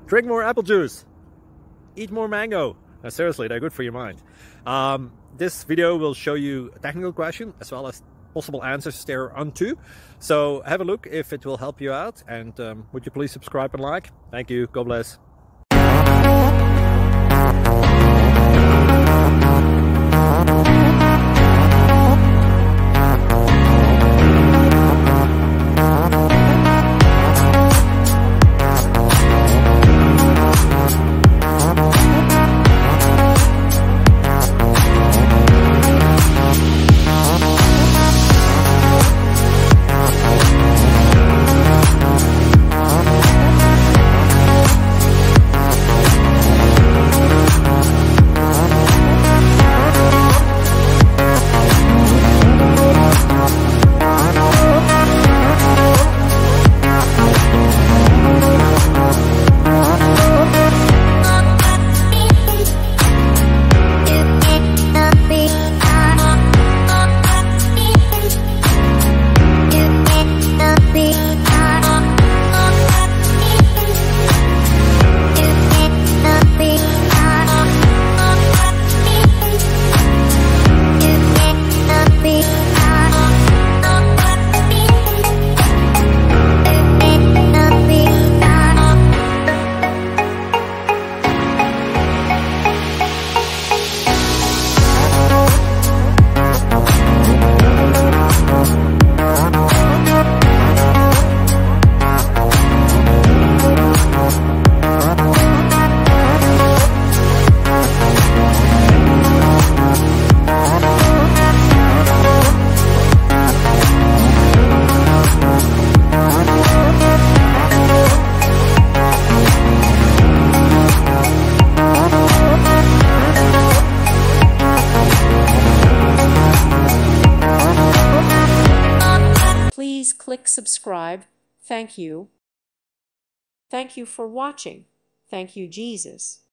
Drink more apple juice. Eat more mango. Seriously, they're good for your mind. This video will show you a technical question as well as possible answers thereunto. So have a look if it will help you out, and would you please subscribe and like? Thank you. God bless. Please click subscribe. Thank you. Thank you for watching. Thank you, Jesus.